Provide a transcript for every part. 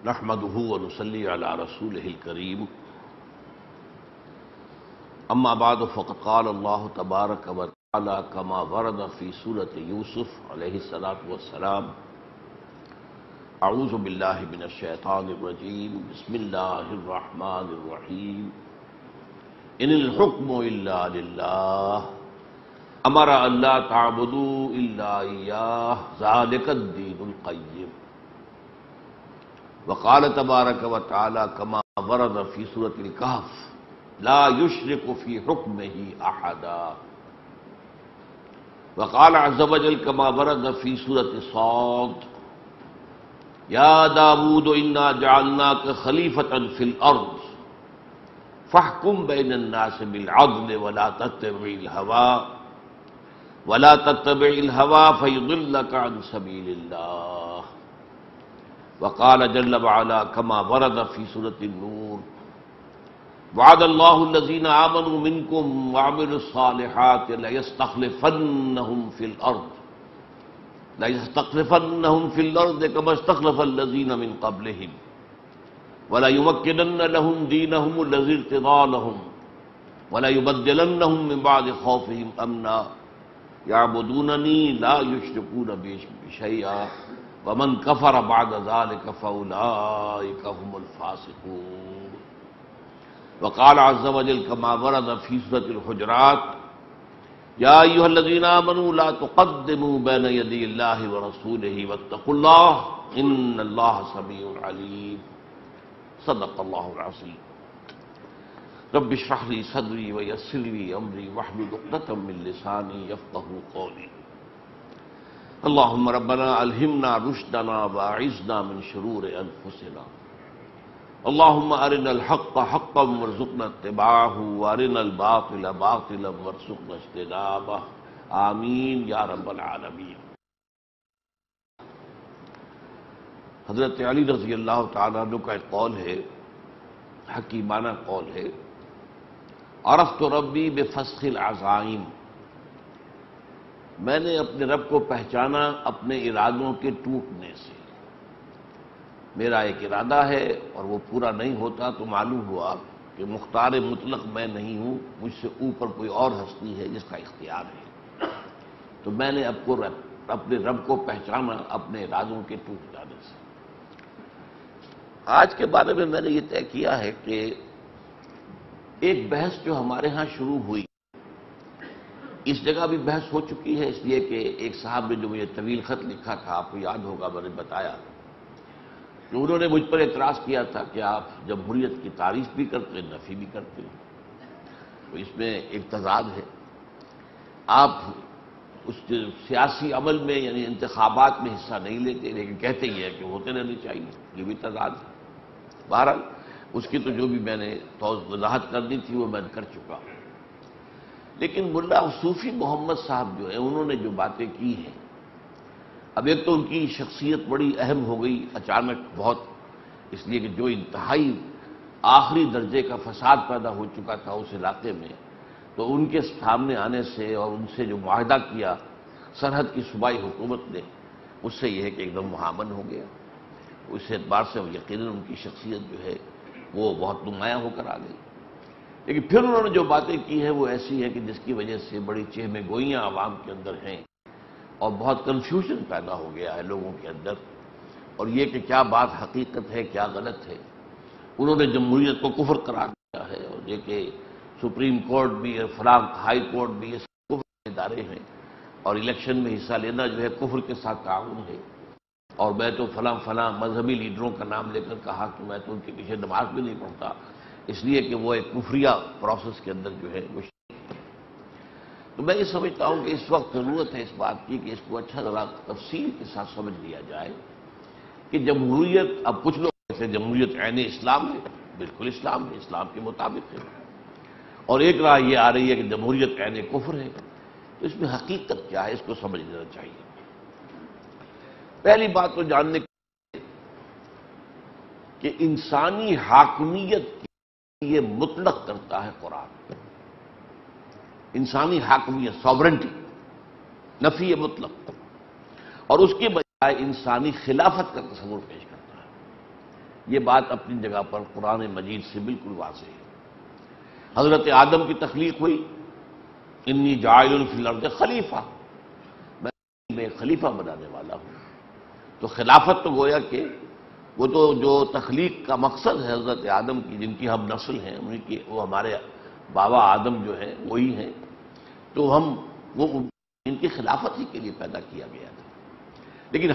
نحمده ونصلي على رسوله الكريم اما بعد فقد قال الله تبارك وتعالى كما ورد في سورة يوسف عليه الصلاة والسلام اعوذ بالله من الشيطان الرجيم بسم الله الرحمن الرحيم ان الحكم الا لله امر ان لا تعبدوا الا اياه ذلك الدين القيم وقال تبارک و تعالی کما ورد فی سورۃ الکہف لا یشرک فی حکمہ احدا وقال عز وجل کما ورد فی سورۃ صاد یا داود انا جعلناک خلیفۃ فی الارض فاحکم بین الناس بالعدل ولا تتبع الہوى فیضلک عن سبیل اللہ وقال جل وعلا كما ورد في سورة النور وعد الله الذين آمنوا منكم وعملوا الصالحات ليستخلفنهم في الأرض كما استخلف الذين من قبلهم وليمكنن لهم دينهم الذي ارتضى لهم وليبدلنهم من بعد خوفهم أمنا يعبدونني لا يشركون بي شيئا ومن كفر بعد ذلك فأولئك هم الفاسقون وقال عز وجل كما ورد في سورة الحجرات يا أيها الذين آمنوا لا تقدموا بين يدي الله ورسوله واتقوا الله إن الله سميع عليم صدق الله العظيم رب اشرح لي صدري ويسر لي أمري واحلل عقدة من لساني يفقهوا قولي اللهم ربنا الہمنا رشدنا واعذنا من شرور انفسنا اللهم ارنا الحق حقا وارزقنا اتباعه وارنا الباطل باطلا وارزقنا اجتنابه آمین یا رب العالمین۔ حضرت علی رضی اللہ تعالیٰ عنہ کا ایک قول ہے، حکیمانہ قول ہے، عرفت ربی بفسخ العزائم، میں نے اپنے رب کو پہچانا اپنے ارادوں کے ٹوٹنے سے۔ میرا ایک ارادہ ہے اور وہ پورا نہیں ہوتا تو معلوم ہوا کہ مختار مطلق میں نہیں ہوں، مجھ سے اوپر کوئی اور ہستی ہے جس کا اختیار ہے۔ تو میں نے اپنے رب کو پہچانا اپنے ارادوں کے ٹوٹ جانے سے۔ آج کے بارے میں نے یہ طے کیا ہے کہ ایک بحث جو ہمارے ہاں شروع ہوئی، اس جگہ بھی بحث ہو چکی ہے، اس لیے کہ ایک صاحب نے جو مجھے طویل خط لکھا تھا، آپ کو یاد ہوگا میں نے بتایا کہ انہوں نے مجھ پر اعتراض کیا تھا کہ آپ جمہوریت کی تعریف بھی کرتے ہیں، نفی بھی کرتے ہیں، تو اس میں ایک تضاد ہے۔ آپ اس سیاسی عمل میں یعنی انتخابات میں حصہ نہیں لیتے، لیکن کہتے ہی ہے کہ ہوتے رہنے چاہیے، یہ بھی تضاد ہے۔ بہرحال اس کی تو جو بھی میں نے وضاحت کرنی تھی وہ میں نے کر چکا ہوں۔ لیکن ملا صوفی محمد صاحب جو ہے انہوں نے جو باتیں کی ہیں، اب ایک تو ان کی شخصیت بڑی اہم ہو گئی اچانک بہت، اس لیے کہ جو انتہائی آخری درجے کا فساد پیدا ہو چکا تھا اس علاقے میں، تو ان کے سامنے آنے سے اور ان سے جو معاہدہ کیا سرحد کی صوبائی حکومت نے، اس سے یہ ہے کہ ایک دم مہامن ہو گیا۔ اس اعتبار سے یقیناً ان کی شخصیت جو ہے وہ بہت نمایاں ہو کر آ گئی۔ لیکن پھر انہوں نے جو باتیں کی ہیں وہ ایسی ہے کہ جس کی وجہ سے بڑی چہمے گوئیاں عوام کے اندر ہیں اور بہت کنفیوژن پیدا ہو گیا ہے لوگوں کے اندر، اور یہ کہ کیا بات حقیقت ہے کیا غلط ہے۔ انہوں نے جمہوریت کو کفر قرار دیا ہے، اور یہ کہ سپریم کورٹ بھی اور فلاں ہائی کورٹ بھی یہ سب کفر کے ادارے ہیں، اور الیکشن میں حصہ لینا جو ہے کفر کے ساتھ تعاون ہے۔ اور میں تو فلاں مذہبی لیڈروں کا نام لے کر کہا کہ میں تو ان کے پیچھے نماز بھی نہیں پڑھتا، اس لیے کہ وہ ایک کفریہ پروسیس کے اندر جو ہے وہ تو میں یہ سمجھتا ہوں کہ اس وقت ضرورت ہے اس بات کی کہ اس کو اچھا ذرا تفصیل کے ساتھ سمجھ لیا جائے کہ جمہوریت، اب کچھ لوگ کہتے ہیں جمہوریت عین اسلام ہے، بالکل اسلام ہے، اسلام کے مطابق ہے، اور ایک رائے یہ آ رہی ہے کہ جمہوریت عین کفر ہے۔ تو اس میں حقیقت کیا ہے اس کو سمجھ لینا چاہیے۔ پہلی بات تو جاننے کی کہ انسانی حاکمیت یہ مطلق کرتا ہے قرآن، انسانی حاکمیت، ساورنٹی، نفی مطلق، اور اس کے بجائے انسانی خلافت کا تصور پیش کرتا ہے۔ یہ بات اپنی جگہ پر قرآن مجید سے بالکل واضح ہے۔ حضرت آدم کی تخلیق ہوئی، انی جاعل فی الارض خلیفہ، میں خلیفہ بنانے والا ہوں۔ تو خلافت تو گویا کہ وہ تو جو تخلیق کا مقصد ہے حضرت آدم کی، جن کی ہم نسل ہیں، انہیں کی وہ ہمارے بابا آدم جو ہیں وہی ہیں، تو ہم وہ ان کی خلافت ہی کے لیے پیدا کیا گیا تھا۔ لیکن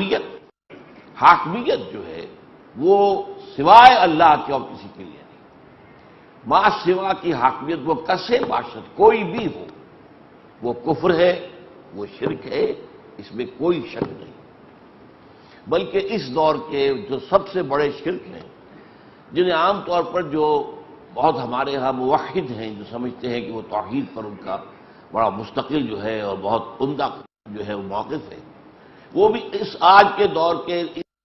حاکمیت جو ہے وہ سوائے اللہ کے اور کسی کے لیے نہیں۔ ما سوا کی حاکمیت وہ کسے باشد، کوئی بھی ہو، وہ کفر ہے، وہ شرک ہے، اس میں کوئی شک نہیں۔ بلکہ اس دور کے جو سب سے بڑے شرک ہیں، جنہیں عام طور پر جو بہت ہمارے ہاں موحد ہیں جو سمجھتے ہیں کہ وہ توحید پر ان کا بڑا مستقل جو ہے اور بہت عمدہ جو ہے وہ موقف ہے، وہ بھی اس آج کے دور کے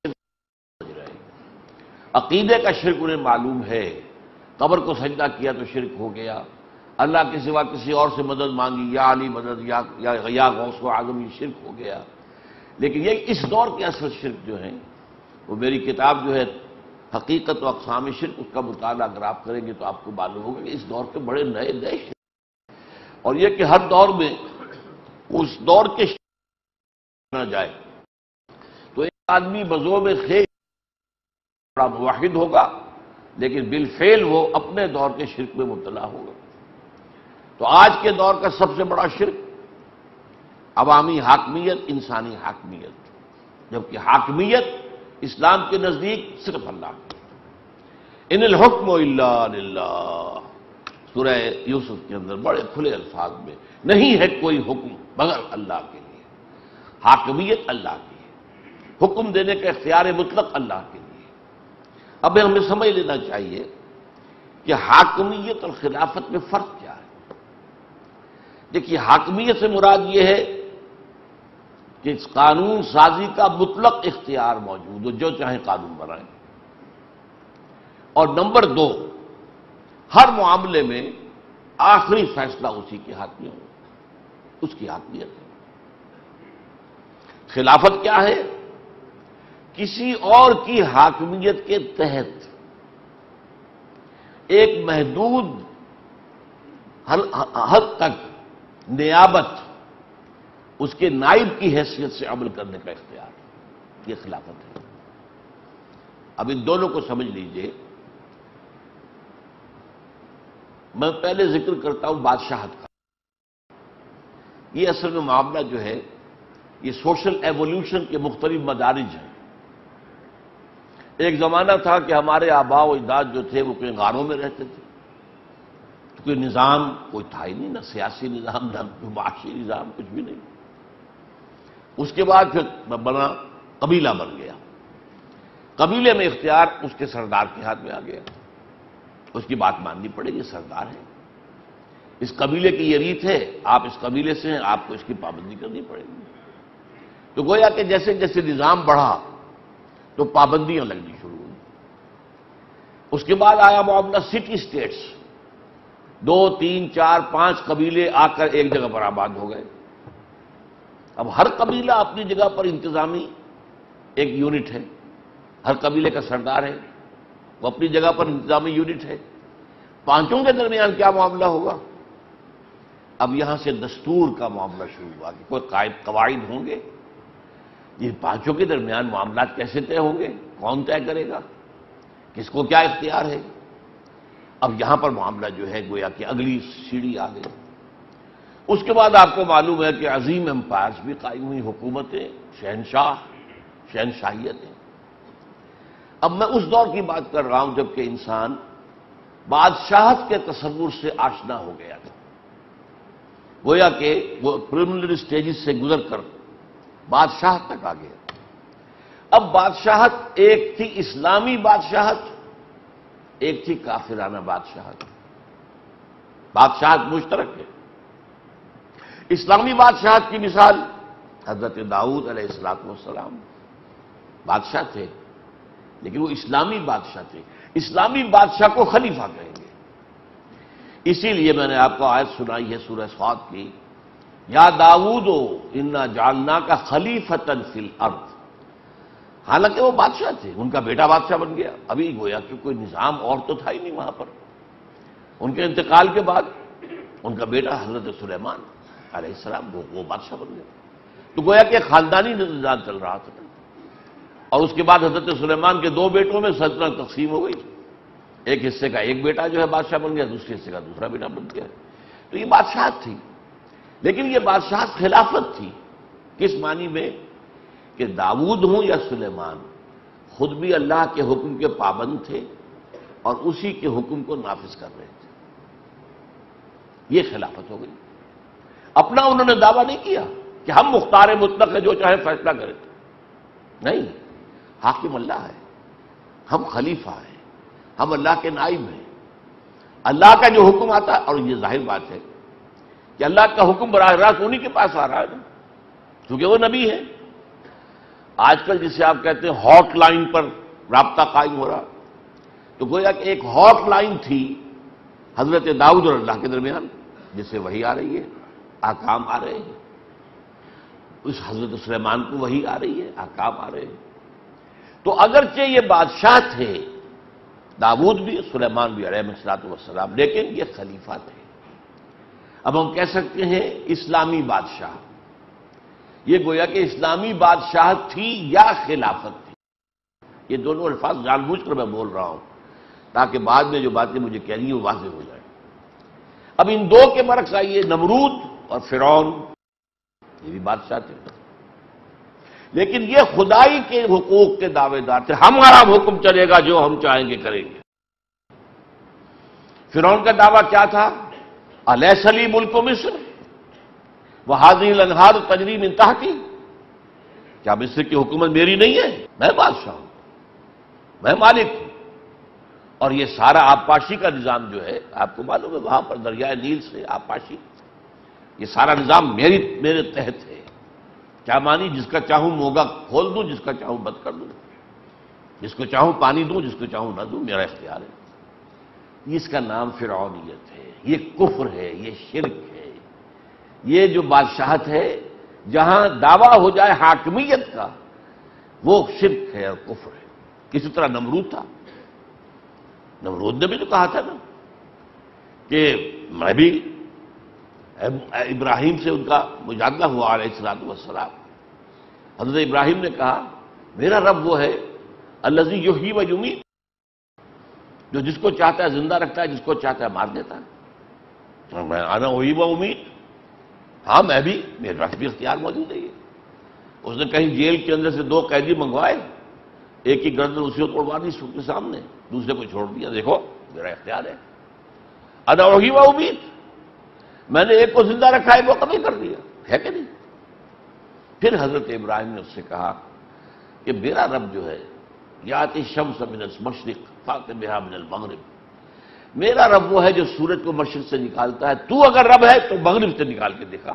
عقیدے کا شرک انہیں معلوم ہے۔ قبر کو سجدہ کیا تو شرک ہو گیا، اللہ کے سوا کسی اور سے مدد مانگی، یا علی مدد، یا غوث و اعظم، یہ شرک ہو گیا۔ لیکن یہ اس دور کے اصل شرک جو ہیں، وہ میری کتاب جو ہے حقیقت و اقسام شرک، اس کا مطالعہ اگر آپ کریں گے تو آپ کو معلوم ہوگا کہ اس دور کے بڑے نئے شرک، اور یہ کہ ہر دور میں اس دور کے نہ جائے تو ایک آدمی بزو میں خیل بڑا موحد ہوگا، لیکن بالفعل وہ اپنے دور کے شرک میں مبتلا ہوگا۔ تو آج کے دور کا سب سے بڑا شرک عوامی حاکمیت، انسانی حاکمیت، جبکہ حاکمیت اسلام کے نزدیک صرف اللہ کی۔ ان الحکم الا للہ، سورہ یوسف کے اندر بڑے کھلے الفاظ میں، نہیں ہے کوئی حکم مگر اللہ کے لیے۔ حاکمیت اللہ کی ہے، حکم دینے کا اختیار مطلق اللہ کے لیے۔ اب ہمیں سمجھ لینا چاہیے کہ حاکمیت اور خلافت میں فرق کیا ہے۔ دیکھیے، حاکمیت سے مراد یہ ہے کہ اس قانون سازی کا مطلق اختیار موجود ہو، جو چاہیں قانون بنائیں، اور نمبر دو، ہر معاملے میں آخری فیصلہ اسی کے ہاتھ میں ہو، اس کی حاکمیت ہے۔ خلافت کیا ہے؟ کسی اور کی حاکمیت کے تحت ایک محدود حد تک نیابت، اس کے نائب کی حیثیت سے عمل کرنے کا اختیار، یہ خلافت ہے۔ اب ان دونوں کو سمجھ لیجئے۔ میں پہلے ذکر کرتا ہوں بادشاہت کا۔ یہ اصل میں معاملہ جو ہے یہ سوشل ایوولوشن کے مختلف مدارج ہیں۔ ایک زمانہ تھا کہ ہمارے آباء و اجداد جو تھے وہ کوئی غاروں میں رہتے تھے، تو کوئی نظام کوئی تھا ہی نہیں، نہ سیاسی نظام، نہ معاشی نظام، کچھ بھی نہیں۔ اس کے بعد پھر بنا قبیلہ بن گیا، قبیلے میں اختیار اس کے سردار کے ہاتھ میں آ گیا، اس کی بات ماننی پڑے گی، سردار ہے، اس قبیلے کی یہ ریت ہے، آپ اس قبیلے سے ہیں، آپ کو اس کی پابندی کرنی پڑے گی۔ تو گویا کہ جیسے جیسے نظام بڑھا تو پابندیاں لگنی شروع ہوئی۔ اس کے بعد آیا معاملہ سٹی سٹیٹس، 2 3 4 5 قبیلے آ کر ایک جگہ پر آباد ہو گئے۔ اب ہر قبیلہ اپنی جگہ پر انتظامی ایک یونٹ ہے، ہر قبیلے کا سردار ہے، وہ اپنی جگہ پر انتظامی یونٹ ہے۔ پانچوں کے درمیان کیا معاملہ ہوگا؟ اب یہاں سے دستور کا معاملہ شروع ہوا کہ کوئی قواعد ہوں گے، یہ پانچوں کے درمیان معاملات کیسے طے ہوں گے، کون طے کرے گا، کس کو کیا اختیار ہے۔ اب یہاں پر معاملہ جو ہے گویا کہ اگلی سیڑھی آ گئی۔ اس کے بعد آپ کو معلوم ہے کہ عظیم امپائرز بھی قائم ہوئی، حکومتیں، شہنشاہیتیں۔ اب میں اس دور کی بات کر رہا ہوں جب کہ انسان بادشاہت کے تصور سے آشنا ہو گیا تھا، گویا کہ وہ پریلیمنری سٹیجز سے گزر کر بادشاہت تک آ گیا۔ اب بادشاہت ایک تھی اسلامی بادشاہت، ایک تھی کافرانہ بادشاہت۔ بادشاہت مشترک ہے۔ اسلامی بادشاہت کی مثال حضرت داؤد علیہ السلام بادشاہ تھے، لیکن وہ اسلامی بادشاہ تھے۔ اسلامی بادشاہ کو خلیفہ کہیں گے۔ اسی لیے میں نے آپ کو آیت سنائی ہے سورہ صاد کی، یا داؤد انا جعلناک خلیفۃ فی الارض، حالانکہ وہ بادشاہ تھے، ان کا بیٹا بادشاہ بن گیا، ابھی گویا کہ کوئی نظام اور تو تھا ہی نہیں وہاں پر۔ ان کے انتقال کے بعد ان کا بیٹا حضرت سلیمان علیہ السلام وہ بادشاہ بن گیا، تو گویا کہ خاندانی نظام چل رہا تھا۔ اور اس کے بعد حضرت سلیمان کے دو بیٹوں میں سلطنت تقسیم ہو گئی، ایک حصے کا ایک بیٹا جو ہے بادشاہ بن گیا، دوسرے حصے کا دوسرا بیٹا بن گیا۔ تو یہ بادشاہت تھی، لیکن یہ بادشاہت خلافت تھی، کس معنی میں کہ داؤد ہوں یا سلیمان خود بھی اللہ کے حکم کے پابند تھے اور اسی کے حکم کو نافذ کر رہے تھے، یہ خلافت ہو گئی۔ اپنا انہوں نے دعویٰ نہیں کیا کہ ہم مختار مطلق ہے، جو چاہے فیصلہ کریں، نہیں، حاکم اللہ ہے، ہم خلیفہ ہیں، ہم اللہ کے نائب ہیں۔ اللہ کا جو حکم آتا ہے، اور یہ ظاہر بات ہے کہ اللہ کا حکم براہ راست انہی کے پاس آ رہا ہے نا، کیونکہ وہ نبی ہے۔ آج کل جسے آپ کہتے ہیں ہاٹ لائن پر رابطہ قائم ہو رہا، تو گویا کہ ایک ہاٹ لائن تھی حضرت داؤد اور اللہ کے درمیان، جس سے وحی آ رہی ہے، احکام آ رہے ہیں۔ اس حضرت سلیمان کو وحی آ رہی ہے، احکام آ رہے ہیں۔ تو اگرچہ یہ بادشاہ تھے داؤد بھی سلیمان بھی علیہ السلام، لیکن یہ خلیفہ تھے۔ اب ہم کہہ سکتے ہیں اسلامی بادشاہ، یہ گویا کہ اسلامی بادشاہت تھی یا خلافت تھی، یہ دونوں الفاظ جان بوجھ کر میں بول رہا ہوں تاکہ بعد میں جو باتیں مجھے کہنی ہیں وہ واضح ہو جائیں۔ اب ان دو کے برعکس آئیے، نمرود اور فرعون، یہ بھی بادشاہ تھے، لیکن یہ خدائی کے حقوق کے دعوے دار تھے، ہمارا حکم چلے گا، جو ہم چاہیں گے کریں گے۔ فرعون کا دعویٰ کیا تھا؟ الیس لی ملک مصر وہذہ الانہار تجری من تحتی، کیا مصر کی حکومت میری نہیں ہے؟ میں بادشاہ ہوں، میں مالک ہوں، اور یہ سارا آبپاشی کا نظام جو ہے، آپ کو معلوم ہے وہاں پر دریائے نیل سے آبپاشی، یہ سارا نظام میرے تحت ہے۔ کیا مانی؟ جس کا چاہوں موگا کھول دوں، جس کا چاہوں بند کر دوں، جس کو چاہوں پانی دوں، جس کو چاہوں نہ دوں، میرا اختیار ہے۔ اس کا نام فرعونیت ہے، یہ کفر ہے، یہ شرک ہے، یہ جو بادشاہت ہے جہاں دعویٰ ہو جائے حاکمیت کا، وہ شرک ہے اور کفر ہے۔ کسی طرح نمرود تھا، نمرود نے بھی تو کہا تھا نا کہ میں بھی، ابراہیم سے ان کا مجادلہ ہوا علیہ السلام، حضرت ابراہیم نے کہا میرا رب وہ ہے الذی یحیی و یمیت، جو جس کو چاہتا ہے زندہ رکھتا ہے، جس کو چاہتا ہے مار دیتا ہے۔ میں انا احیی و امیت، ہاں میں بھی، میرے پاس بھی اختیار موجود ہے۔ اس نے کہیں جیل کے اندر سے دو قیدی منگوائے، ایک کی گردن اسی کو توڑوا دی سب کے سامنے، دوسرے کو چھوڑ دیا، دیکھو میرا اختیار ہے، انا احیی و امیت، میں نے ایک کو زندہ رکھا ہے، وہ قتل کر دیا، ہے کہ نہیں؟ پھر حضرت ابراہیم نے اس سے کہا کہ میرا رب جو ہے یاتی الشمس من المشرق فأت بہا من المغرب، میرا رب وہ ہے جو سورج کو مشرق سے نکالتا ہے، تو اگر رب ہے تو مغرب سے نکال کے دکھا۔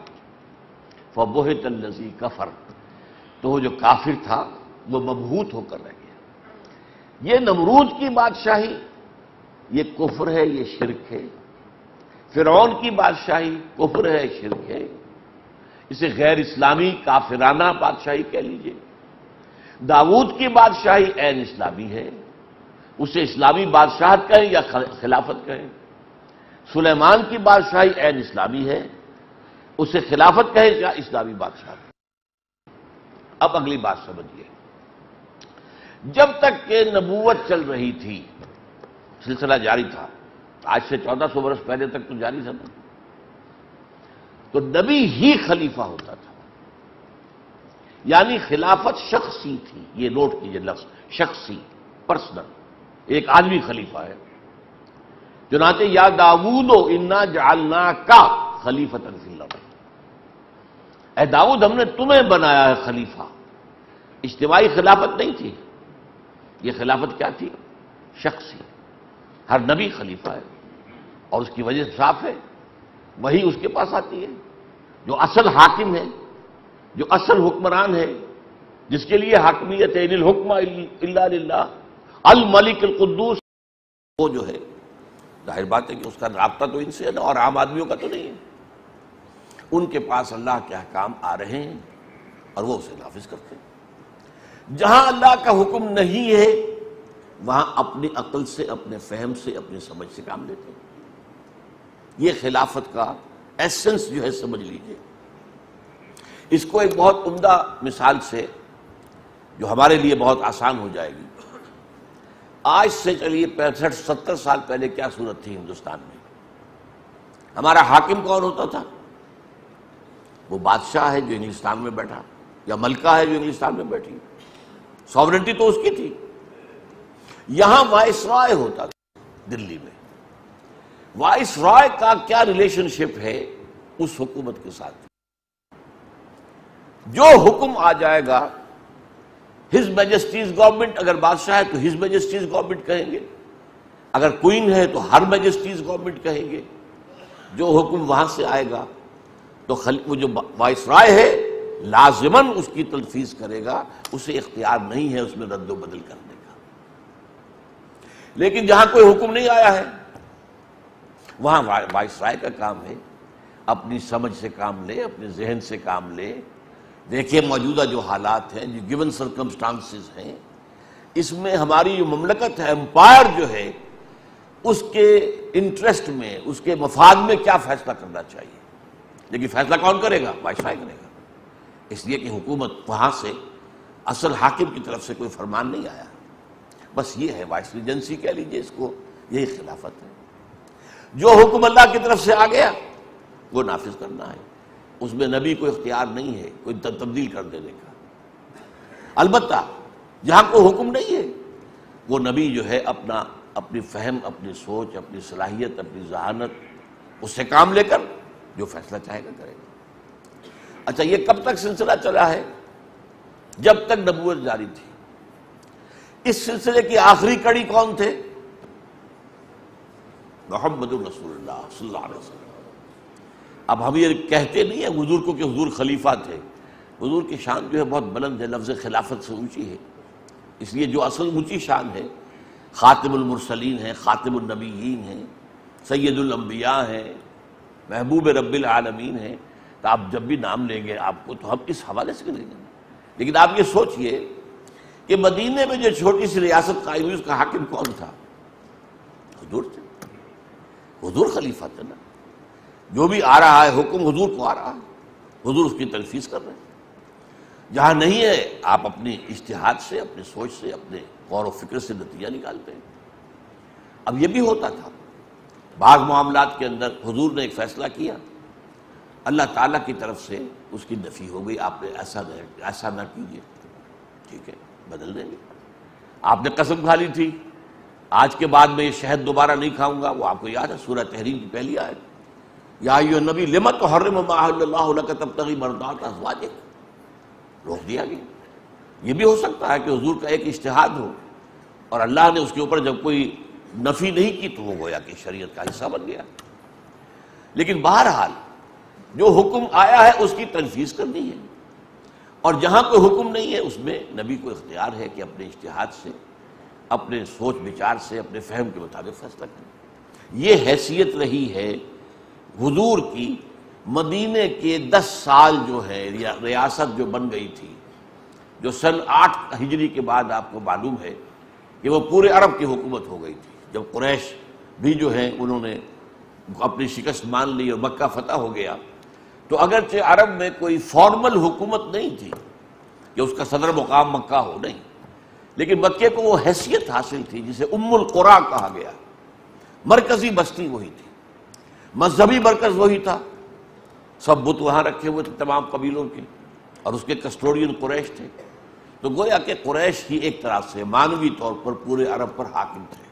فبہت الذی کفر، تو وہ جو کافر تھا وہ مبہوت ہو کر رہ گیا۔ یہ نمرود کی بادشاہی، یہ کفر ہے، یہ شرک ہے۔ فرعون کی بادشاہی کفر ہے، شرک ہے، اسے غیر اسلامی کافرانہ بادشاہی کہہ لیجئے۔ داؤد کی بادشاہی عین اسلامی ہے، اسے اسلامی بادشاہت کہیں یا خلافت کہیں۔ سلیمان کی بادشاہی عین اسلامی ہے، اسے خلافت کہیں یا اسلامی بادشاہت۔ اب اگلی بات سمجھیے، جب تک کہ نبوت چل رہی تھی، سلسلہ جاری تھا، آج سے 1400 برس پہلے تک تو جاری تھا، تو نبی ہی خلیفہ ہوتا تھا، یعنی خلافت شخصی تھی۔ یہ نوٹ کیجئے لفظ شخصی، پرسنل، ایک آدمی خلیفہ ہے۔ چنانچہ یا داؤد انا جعلناک خلیفۃ فی الارض، اے داؤد ہم نے تمہیں بنایا ہے خلیفہ۔ اجتماعی خلافت نہیں تھی، یہ خلافت کیا تھی؟ شخصی، ہر نبی خلیفہ ہے، اور اس کی وجہ صاف ہے، وہی اس کے پاس آتی ہے، جو اصل حاکم ہے، جو اصل حکمران ہے، جس کے لیے حاکمیت ہے، ان الحکم الا للہ الملک القدوس، وہ جو ہے ظاہر بات ہے کہ اس کا رابطہ تو ان سے ہے نا، اور عام آدمیوں کا تو نہیں ہے۔ ان کے پاس اللہ کے احکام آ رہے ہیں اور وہ اسے نافذ کرتے ہیں۔ جہاں اللہ کا حکم نہیں ہے وہاں اپنی عقل سے، اپنے فہم سے، اپنی سمجھ سے کام لیتے ہیں۔ یہ خلافت کا ایسنس جو ہے سمجھ لیجئے۔ اس کو ایک بہت عمدہ مثال سے جو ہمارے لیے بہت آسان ہو جائے گی، آج سے چلیے 65-70 سال پہلے کیا صورت تھی ہندوستان میں؟ ہمارا حاکم کون ہوتا تھا؟ وہ بادشاہ ہے جو انگلستان میں بیٹھا، یا ملکہ ہے جو انگلستان میں بیٹھی، سوورنٹی تو اس کی تھی۔ یہاں وائس رائے ہوتا تھا دلی میں۔ وائس رائے کا کیا ریلیشن شپ ہے اس حکومت کے ساتھ؟ جو حکم آ جائے گا، ہز میجسٹیز گورنمنٹ، اگر بادشاہ ہے تو ہز میجسٹیز گورنمنٹ کہیں گے، اگر کوئین ہے تو ہر میجسٹیز گورنمنٹ کہیں گے۔ جو حکم وہاں سے آئے گا تو وہ جو وائس رائے ہے لازماً اس کی تنفیذ کرے گا، اسے اختیار نہیں ہے اس میں رد و بدل کرنے کا۔ لیکن جہاں کوئی حکم نہیں آیا ہے وہاں وائس رائے کا کام ہے اپنی سمجھ سے کام لے، اپنے ذہن سے کام لے، دیکھیں موجودہ جو حالات ہیں، جو گیون سرکمسٹانسز ہیں، اس میں ہماری جو مملکت ہے، امپائر جو ہے، اس کے انٹرسٹ میں، اس کے مفاد میں کیا فیصلہ کرنا چاہیے۔ لیکن فیصلہ کون کرے گا؟ وائس رائے کرے گا، اس لیے کہ حکومت وہاں سے اصل حاکم کی طرف سے کوئی فرمان نہیں آیا۔ بس یہ ہے وائس ریجنسی کہہ لیجیے اس کو، یہی خلافت ہے۔ جو حکم اللہ کی طرف سے آ گیا وہ نافذ کرنا ہے، اس میں نبی کو اختیار نہیں ہے کوئی تبدیل کر دینے کا۔ البتہ جہاں کوئی حکم نہیں ہے وہ نبی جو ہے اپنی فہم، اپنی سوچ، اپنی صلاحیت، اپنی ذہانت، اس سے کام لے کر جو فیصلہ چاہے گا کرے گا۔ اچھا، یہ کب تک سلسلہ چلا ہے؟ جب تک نبوت جاری تھی۔ اس سلسلے کی آخری کڑی کون تھے؟ محمد رسول اللہ صلی اللہ علیہ وسلم۔ اب ہم یہ کہتے نہیں ہیں حضور کو کہ حضور خلیفہ تھے، حضور کی شان جو ہے بہت بلند ہے، لفظ خلافت سے اونچی ہے، اس لیے جو اصل اونچی شان ہے خاتم المرسلین ہیں، خاتم النبیین ہیں، سید الانبیاء ہیں، محبوب رب العالمین ہیں، تو آپ جب بھی نام لیں گے آپ کو تو ہم اس حوالے سے لیں گے۔ لیکن آپ یہ سوچئے کہ مدینے میں جو چھوٹی سی ریاست قائم ہوئی اس کا حاکم کون تھا؟ حضور تھے، حضور خلیفہ تھے نا۔ جو بھی آ رہا ہے حکم حضور کو آ رہا ہے، حضور اس کی تنفیذ کر رہے ہیں۔ جہاں نہیں ہے آپ اپنی اجتہاد سے، اپنی سوچ سے، اپنے غور و فکر سے نتیجہ نکالتے ہیں۔ اب یہ بھی ہوتا تھا بعض معاملات کے اندر حضور نے ایک فیصلہ کیا، اللہ تعالیٰ کی طرف سے اس کی نفی ہو گئی، آپ نے ایسا نہ کیجیے، ٹھیک ہے بدل دیں گے۔ آپ نے قسم کھا لی تھی آج کے بعد میں یہ شہد دوبارہ نہیں کھاؤں گا، وہ آپ کو یاد ہے سورہ تحریم کی پہلی آیت، یا ایھا النبی لم تحرم ما احل اللہ لک تبتغی مرضات ازواجک، روک دیا گیا۔ یہ بھی ہو سکتا ہے کہ حضور کا ایک اجتہاد ہو اور اللہ نے اس کے اوپر جب کوئی نفی نہیں کی تو وہ گویا کہ شریعت کا حصہ بن گیا۔ لیکن بہرحال جو حکم آیا ہے اس کی تنفیذ کرنی ہے، اور جہاں کوئی حکم نہیں ہے اس میں نبی کو اختیار ہے کہ اپنے اجتہاد سے، اپنے سوچ بچار سے، اپنے فہم کے مطابق فیصلہ کریں۔ یہ حیثیت رہی ہے حضور کی مدینے کے 10 سال جو ہے ریاست جو بن گئی تھی، جو سن 8 ہجری کے بعد آپ کو معلوم ہے کہ وہ پورے عرب کی حکومت ہو گئی تھی۔ جب قریش بھی جو ہیں انہوں نے اپنی شکست مان لی اور مکہ فتح ہو گیا، تو اگرچہ عرب میں کوئی فارمل حکومت نہیں تھی کہ اس کا صدر مقام مکہ ہو، نہیں، لیکن مکے کو وہ حیثیت حاصل تھی جسے ام القریٰ کہا گیا۔ مرکزی بستی وہی تھی، مذہبی مرکز وہی تھا، سب بت وہاں رکھے ہوئے تھے تمام قبیلوں کے، اور اس کے کسٹوڈین قریش تھے۔ تو گویا کہ قریش ہی ایک طرح سے مانوی طور پر پورے عرب پر حاکم تھے۔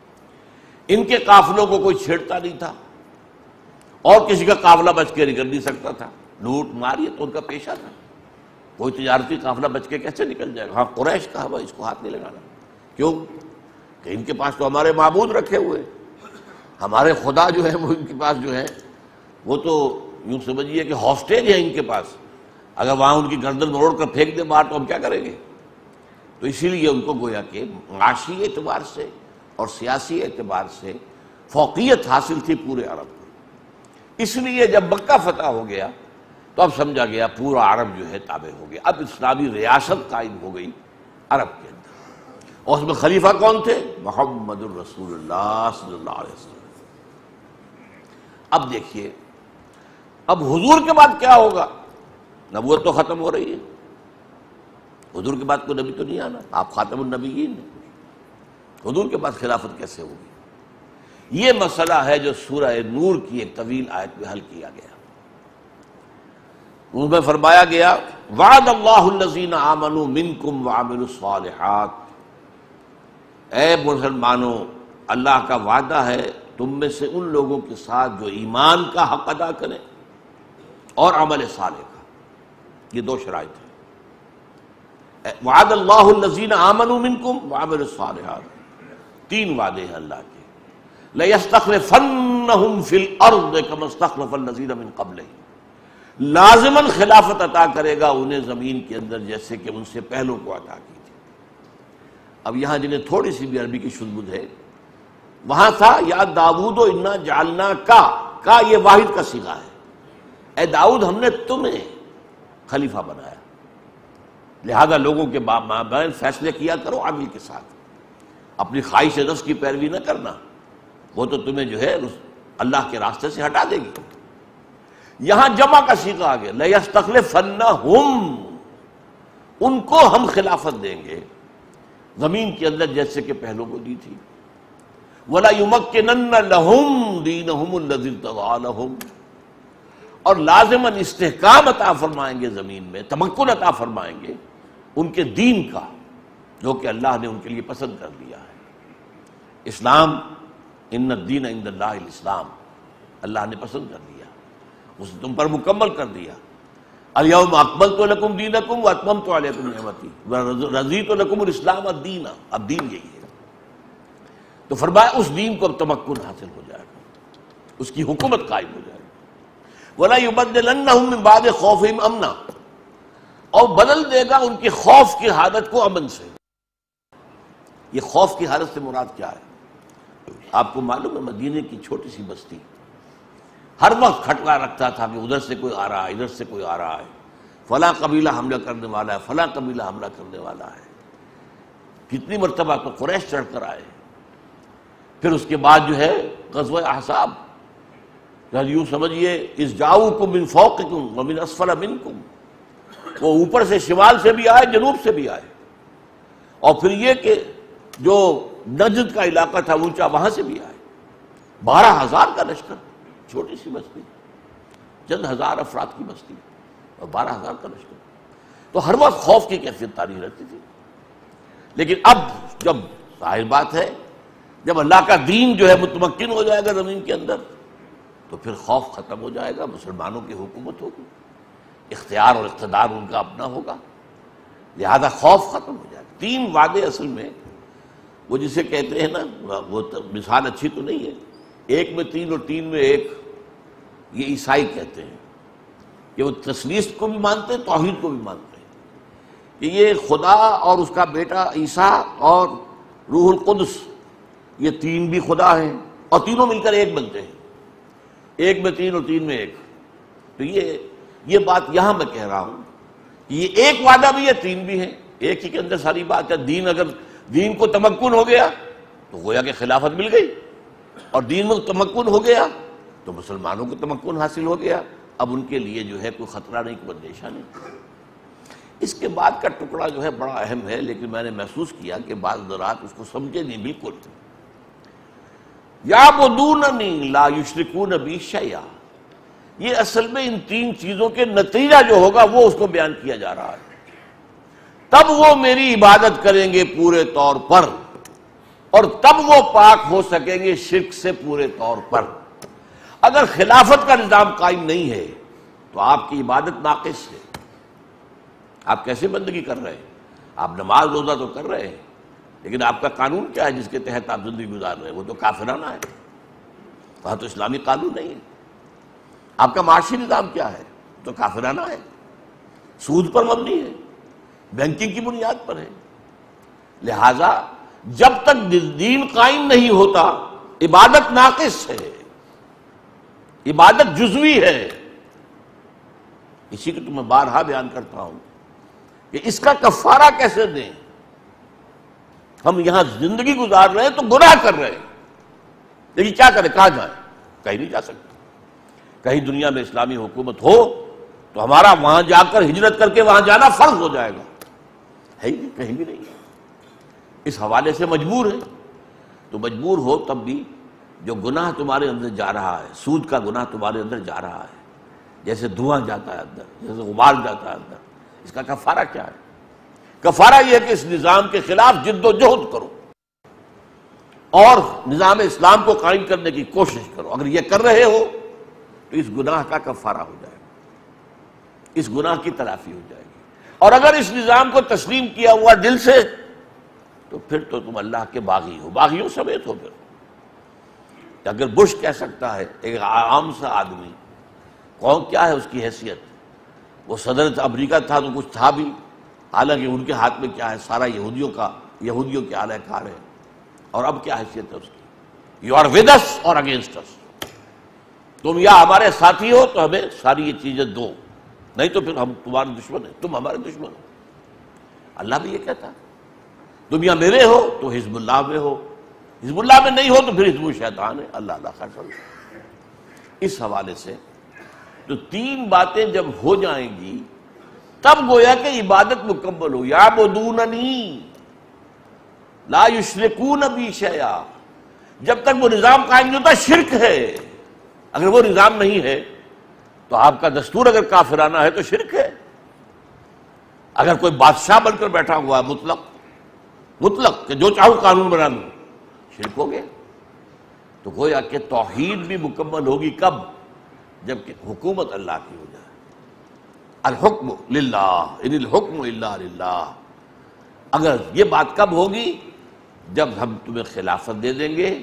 ان کے قافلوں کو کوئی چھیڑتا نہیں تھا، اور کسی کا قافلہ بچ کے نکل نہیں سکتا تھا، لوٹ مار یہ تو ان کا پیشہ تھا۔ کوئی تجارتی قافلہ بچ کے کیسے نکل جائے گا؟ ہاں قریش کا ہوا اس کو ہاتھ نہیں لگانا، کیوں کہ ان کے پاس تو ہمارے معبود رکھے ہوئے، ہمارے خدا جو ہے وہ ان کے پاس جو ہے وہ تو یوں سمجھیے کہ ہاسٹیج ہے ان کے پاس، اگر وہاں ان کی گردن مروڑ کر پھینک دے باہر تو ہم کیا کریں گے؟ تو اسی لیے ان کو گویا کہ معاشی اعتبار سے اور سیاسی اعتبار سے فوقیت حاصل تھی پورے عرب کو۔ اس لیے جب مکہ فتح ہو گیا تو اب سمجھا گیا پورا عرب جو ہے تابع ہو گیا، اب اسلامی ریاست قائم ہو گئی عرب کے اندر، اور اس میں خلیفہ کون تھے؟ محمد الرسول اللہ صلی اللہ علیہ وسلم۔ اب دیکھیے اب حضور کے بعد کیا ہوگا؟ نبوت تو ختم ہو رہی ہے، حضور کے بعد کوئی نبی تو نہیں آنا، آپ خاتم النبیین ہیں، حضور کے بعد خلافت کیسے ہوگی؟ یہ مسئلہ ہے جو سورہ نور کی ایک طویل آیت میں حل کیا گیا۔ ان میں فرمایا گیا وعد اللہ الذین آمنوا منکم وعملوا الصالحات، اے مسلمانوں اللہ کا وعدہ ہے تم میں سے ان لوگوں کے ساتھ جو ایمان کا حق ادا کریں اور عمل صالح کا۔ یہ دو شرائط ہیں، وعد اللہ الذین آمنوا منکم وعملوا الصالحات، تین وعدے ہیں اللہ کے۔ لَيَسْتَخْلِفَنَّهُمْ فِي الْأَرْضِ كَمَا اسْتَخْلَفَ الَّذِينَ مِن قَبْلِهِمْ، لازماً خلافت عطا کرے گا انہیں زمین کے اندر جیسے کہ ان سے پہلوں کو عطا کی تھی۔ اب یہاں جنہیں تھوڑی سی بھی عربی کی شذ ہے، وہاں تھا یا داؤد انا جعلنا کا یہ واحد کا صیغہ ہے، اے داؤد ہم نے تمہیں خلیفہ بنایا، لہذا لوگوں کے مابین فیصلے کیا کرو عدل کے ساتھ، اپنی خواہش نفس کی پیروی نہ کرنا، وہ تو تمہیں جو ہے اللہ کے راستے سے ہٹا دے گی۔ یہاں جمع کا صیغہ آ گیا، لَيَسْتَخْلِفَنَّهُمْ، ان کو ہم خلافت دیں گے زمین کے اندر جیسے کہ پہلوں کو دی تھی۔ وَلَا يُمَكِّنَنَّ لَهُمْ دِينَهُمُ الَّذِي ارْتَضَىٰ لَهُمْ، اور لازماً استحکام عطا فرمائیں گے زمین میں، تمکن عطا فرمائیں گے ان کے دین کا جو کہ اللہ نے ان کے لیے پسند کر لیا ہے۔ اسلام، ان الدین عند اللہ الاسلام، اللہ نے پسند کر لیا، اسے تم پر مکمل کر دیا۔ الیوم اکملت لکم دینکم واتممت علیکم نعمتی ورضیت لکم الاسلام الدین، اب دین یہی ہے۔ تو فرمایا اس دین کو اب تمکن حاصل ہو جائے گا، اس کی حکومت قائم ہو جائے گی۔ وَلَا يُبَدِّلَنَّهُم مِّن بَعْدِ خَوْفِهِمْ أَمْنًا، اور بدل دے گا ان کی خوف کی حالت کو امن سے۔ یہ خوف کی حالت سے مراد کیا ہے؟ آپ کو معلوم ہے مدینے کی چھوٹی سی بستی ہر وقت کھٹکا رکھتا تھا کہ ادھر سے کوئی آ رہا ہے، ادھر سے کوئی آ رہا ہے، فلاں قبیلہ حملہ کرنے والا ہے، فلاں قبیلہ حملہ کرنے والا ہے۔ کتنی مرتبہ تو قریش چڑھ کر آئے، پھر اس کے بعد جو ہے غزوہ احزاب، یوں سمجھیے اذ جاؤکم من فوقکم ومن اسفل منکم، وہ اوپر سے شمال سے بھی آئے، جنوب سے بھی آئے، اور پھر یہ کہ جو نجد کا علاقہ تھا اونچا وہاں سے بھی آئے۔ 12,000 کا لشکر، چھوٹی سی بستی، چند ہزار افراد کی بستی اور 12,000 کا لشکر، تو ہر وقت خوف کی کیفیت طاری رہتی تھی۔ لیکن اب جب ظاہر بات ہے جب اللہ کا دین جو ہے متمکن ہو جائے گا زمین کے اندر تو پھر خوف ختم ہو جائے گا، مسلمانوں کی حکومت ہوگی، اختیار اور اقتدار ان کا اپنا ہوگا، لہذا خوف ختم ہو جائے گا۔ تین وعدے اصل میں وہ جسے کہتے ہیں نا، وہ مثال اچھی تو نہیں ہے، ایک میں تین اور تین میں ایک، یہ عیسائی کہتے ہیں کہ وہ تثلیث کو بھی مانتے ہیں، توحید کو بھی مانتے ہیں کہ یہ خدا اور اس کا بیٹا عیسیٰ اور روح القدس یہ تین بھی خدا ہیں اور تینوں مل کر ایک بنتے ہیں، ایک میں تین اور تین میں ایک۔ تو یہ بات یہاں میں کہہ رہا ہوں کہ یہ ایک وعدہ بھی ہے، تین بھی ہیں، ایک ہی کے اندر ساری بات ہے۔ دین اگر دین کو تمکن ہو گیا تو گویا کہ خلافت مل گئی، اور دین میں تمکن ہو گیا تو مسلمانوں کو تمکن حاصل ہو گیا۔ اب ان کے لیے جو ہے کوئی خطرہ نہیں، کوئی اندیشہ نہیں۔ اس کے بعد کا ٹکڑا جو ہے بڑا اہم ہے، لیکن میں نے محسوس کیا کہ بعض حضرات اس کو سمجھے نہیں بالکل۔ یعبدوننی لا یشرکون بی شیئا، یہ اصل میں ان تین چیزوں کے نتیجہ جو ہوگا وہ اس کو بیان کیا جا رہا ہے۔ تب وہ میری عبادت کریں گے پورے طور پر، اور تب وہ پاک ہو سکیں گے شرک سے پورے طور پر۔ اگر خلافت کا نظام قائم نہیں ہے تو آپ کی عبادت ناقص ہے۔ آپ کیسے بندگی کر رہے ہیں؟ آپ نماز روزہ تو کر رہے ہیں، لیکن آپ کا قانون کیا ہے جس کے تحت آپ زندگی گزار رہے ہیں؟ وہ تو کافرانہ ہے، وہاں تو اسلامی قانون نہیں ہے۔ آپ کا معاشی نظام کیا ہے؟ تو کافرانہ ہے، سود پر مبنی ہے، بینکنگ کی بنیاد پر ہے۔ لہذا جب تک دین قائم نہیں ہوتا عبادت ناقص ہے، عبادت جزوی ہے۔ اسی کو تو میں بارہا بیان کرتا ہوں کہ اس کا کفارہ کیسے دیں؟ ہم یہاں زندگی گزار رہے ہیں تو گناہ کر رہے ہیں، لیکن کیا کریں، کہاں جائیں؟ کہیں نہیں جا سکتے۔ کہیں دنیا میں اسلامی حکومت ہو تو ہمارا وہاں جا کر ہجرت کر کے وہاں جانا فرض ہو جائے گا، ہے ہی نہیں، کہیں بھی نہیں ہے۔ اس حوالے سے مجبور ہے، تو مجبور ہو تب بھی جو گناہ تمہارے اندر جا رہا ہے، سود کا گناہ تمہارے اندر جا رہا ہے، جیسے دھواں جاتا ہے اندر، جیسے غبار جاتا ہے اندر، اس کا کفارہ کیا ہے؟ کفارہ یہ ہے کہ اس نظام کے خلاف جد و جہد کرو اور نظام اسلام کو قائم کرنے کی کوشش کرو۔ اگر یہ کر رہے ہو تو اس گناہ کا کفارہ ہو جائے گا، اس گناہ کی تلافی ہو جائے گی۔ اور اگر اس نظام کو تسلیم کیا ہوا دل سے تو پھر تو تم اللہ کے باغی ہو، باغیوں سمیت ہو۔ پھر اگر بش کہہ سکتا ہے، ایک عام سا آدمی، کون کیا ہے اس کی حیثیت، وہ صدر امریکہ تھا تو کچھ تھا بھی، حالانکہ ان کے ہاتھ میں کیا ہے، سارا یہودیوں کے اعلی کار ہے، اور اب کیا حیثیت ہے اس کی؟ یو آر ود اس اور اگینسٹ اس، تم یا ہمارے ساتھی ہو تو ہمیں ساری یہ چیزیں دو، نہیں تو پھر ہم تمہارے دشمن ہیں، تم ہمارے دشمن ہو۔ اللہ بھی یہ کہتا ہے تم یا میرے ہو تو حزب اللہ میں ہو، حزب اللہ میں نہیں ہو تو پھر حزب الشیطان ہے، اللہ اللہ خیر سمجھ۔ اس حوالے سے تو تین باتیں جب ہو جائیں گی تب گویا کہ عبادت مکمل ہو۔ یعبدوننی لا یشرکون بی شیئا، جب تک وہ نظام قائم نہیں ہوتا شرک ہے۔ اگر وہ نظام نہیں ہے تو آپ کا دستور اگر کافرانہ ہے تو شرک ہے۔ اگر کوئی بادشاہ بن کر بیٹھا ہوا ہے مطلق کہ جو چاہوں قانون بنا دوں، شرک ہو گیا۔ تو گویا کہ توحید بھی مکمل ہوگی کب؟ جبکہ حکومت اللہ کی ہو جائے۔ الحکم للہ ان الحکم الا للہ۔ اگر یہ بات کب ہوگی؟ جب ہم تمہیں خلافت دے دیں گے،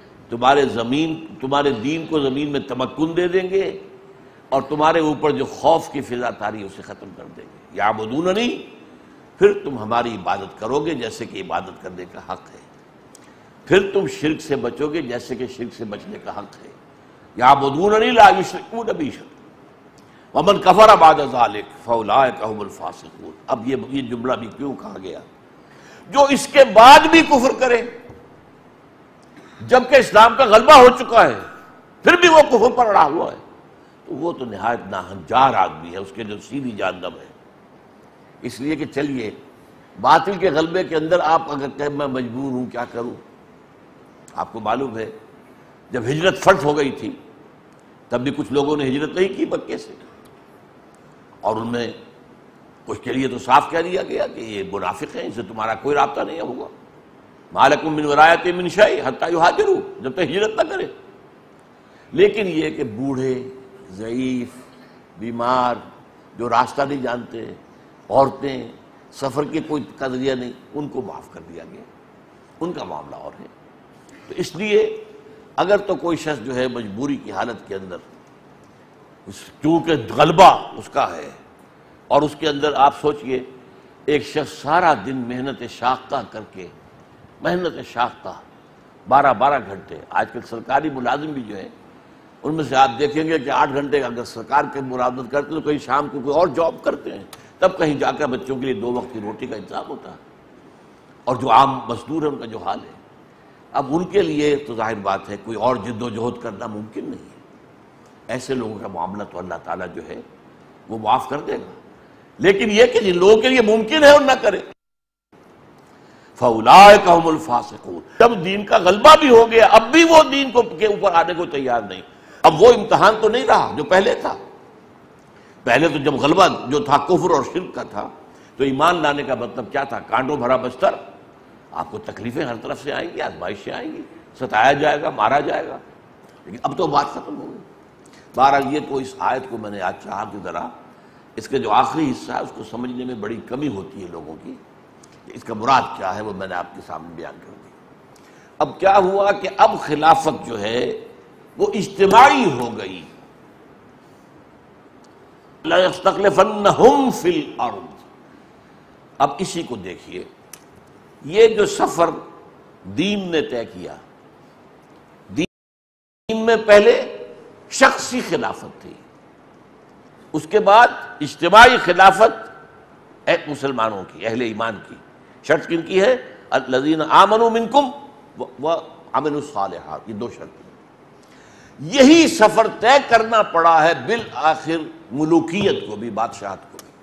تمہارے دین کو زمین میں تمکن دے دیں گے، اور تمہارے اوپر جو خوف کی فضا تاری اسے ختم کر دیں گے۔ یعبدوننی، پھر تم ہماری عبادت کرو گے جیسے کہ عبادت کرنے کا حق ہے، پھر تم شرک سے بچو گے جیسے کہ شرک سے بچنے کا حق ہے۔ یعبدوننی لا یشرکون بی شیئا ومن کفر بعد ذلک فاولئک هم الفاسقون۔ اب یہ جملہ بھی کیوں کہا گیا؟ جو اس کے بعد بھی کفر کرے جبکہ اسلام کا غلبہ ہو چکا ہے، پھر بھی وہ کفر پر اڑا ہوا ہے، تو وہ تو نہایت ناہنجار آدمی ہے، اس کے جو سیدھی جہنم ہے۔ اس لیے کہ چلیے باطل کے غلبے کے اندر آپ اگر کہیں میں مجبور ہوں کیا کروں، آپ کو معلوم ہے جب ہجرت فرض ہو گئی تھی تب بھی کچھ لوگوں نے ہجرت نہیں کی مکے سے، اور ان میں کچھ کے لیے تو صاف کہہ دیا گیا کہ یہ منافق ہیں، ان سے تمہارا کوئی رابطہ نہیں ہوگا، ما لکم من ولایۃ من شیء حتی یہاجروا، جب تک ہجرت نہ کرے۔ لیکن یہ کہ بوڑھے، ضعیف، بیمار، جو راستہ نہیں جانتے، عورتیں، سفر کی کوئی قدریہ نہیں، ان کو معاف کر دیا گیا، ان کا معاملہ اور ہے۔ تو اس لیے اگر تو کوئی شخص جو ہے مجبوری کی حالت کے اندر، چونکہ غلبہ اس کا ہے، اور اس کے اندر آپ سوچئے ایک شخص سارا دن محنت شاقہ کر کے، محنت شاقہ 12 گھنٹے، آج کل سرکاری ملازم بھی جو ہے ان میں سے آپ دیکھیں گے کہ 8 گھنٹے اگر سرکار کے ملازمت کرتے تو کہیں شام کو کوئی اور جاب کرتے ہیں، تب کہیں جا کر بچوں کے لیے 2 وقت کی روٹی کا انتظام ہوتا ہے، اور جو عام مزدور ہے ان کا جو حال ہے، اب ان کے لیے تو ظاہر بات ہے کوئی اور جد و جہد کرنا ممکن نہیں ہے۔ ایسے لوگوں کا معاملہ تو اللہ تعالیٰ جو ہے وہ معاف کر دے گا، لیکن یہ کہ جن لوگوں کے لیے ممکن ہے اور نہ کرے، فَأُولَٰئِكَ هُمُ الْفَاسِقُونَ۔ جب دین کا غلبہ بھی ہو گیا اب بھی وہ دین کے اوپر آنے کو تیار نہیں، اب وہ امتحان تو نہیں رہا جو پہلے تھا۔ پہلے تو جب غلبہ جو تھا کفر اور شرک کا تھا تو ایمان لانے کا مطلب کیا تھا؟ کانٹوں بھرا بستر، آپ کو تکلیفیں ہر طرف سے آئیں گی، آزمائشیں آئیں گی، ستایا جائے گا، مارا جائے گا، لیکن اب تو بات ختم ہو گئی۔ بہرحال یہ تو اس آیت کو میں نے آج چاہا کہ ذرا اس کے جو آخری حصہ ہے اس کو سمجھنے میں بڑی کمی ہوتی ہے لوگوں کی، اس کا مراد کیا ہے وہ میں نے آپ کے سامنے بیان کر دی۔ اب کیا ہوا کہ اب خلافت جو ہے وہ اجتماعی ہو گئی، لَيَسْتَخْلِفَنَّهُمْ فِي الْأَرْضِ۔ اب اسی کو دیکھیے، یہ جو سفر دین نے طے کیا، دین میں پہلے شخصی خلافت تھی، اس کے بعد اجتماعی خلافت مسلمانوں کی، اہل ایمان کی۔ شرط کن کی ہے؟ الذین آمنوا منکم وعملوا الصالحات، یہ 2 شرطیں۔ یہی سفر طے کرنا پڑا ہے بالآخر ملوکیت کو بھی، بادشاہت کو بھی۔